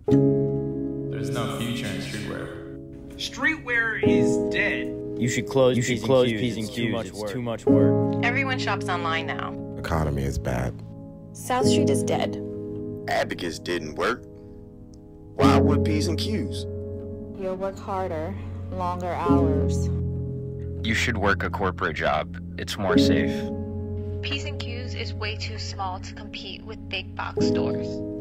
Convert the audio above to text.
There's no future in streetwear. Streetwear is dead. You should close P's and Q's. It's too much work. Everyone shops online now. Economy is bad. South Street is dead. Abacus didn't work. Why would P's and Q's? You'll work harder, longer hours. You should work a corporate job. It's more safe. P's and Q's is way too small to compete with big box stores.